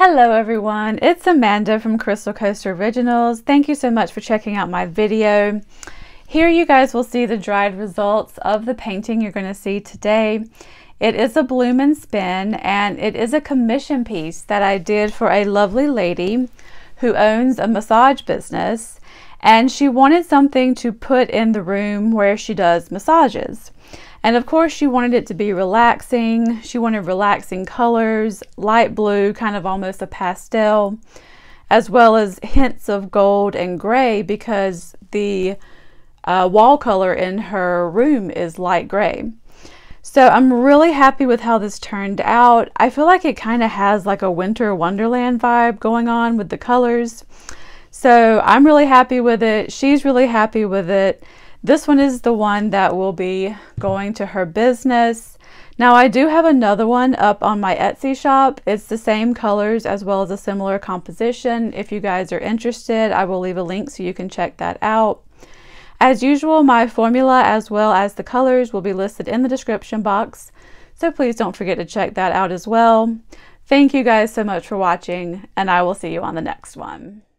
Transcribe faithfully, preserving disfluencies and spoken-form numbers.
Hello everyone, it's Amanda from Crystal Coast Originals. Thank you so much for checking out my video. Here you guys will see the dried results of the painting you're going to see today. It is a bloom and spin, and it is a commission piece that I did for a lovely lady who owns a massage business, and she wanted something to put in the room where she does massages. And of course she wanted it to be relaxing. She wanted relaxing colors, light blue, kind of almost a pastel, as well as hints of gold and gray because the uh, wall color in her room is light gray. So I'm really happy with how this turned out. I feel like it kind of has like a winter wonderland vibe going on with the colors. So I'm really happy with it. She's really happy with it. This one is the one that will be going to her business. Now I do have another one up on my Etsy shop. It's the same colors as well as a similar composition. If you guys are interested, I will leave a link so you can check that out. As usual, my formula as well as the colors will be listed in the description box, so please don't forget to check that out as well. Thank you guys so much for watching, and I will see you on the next one.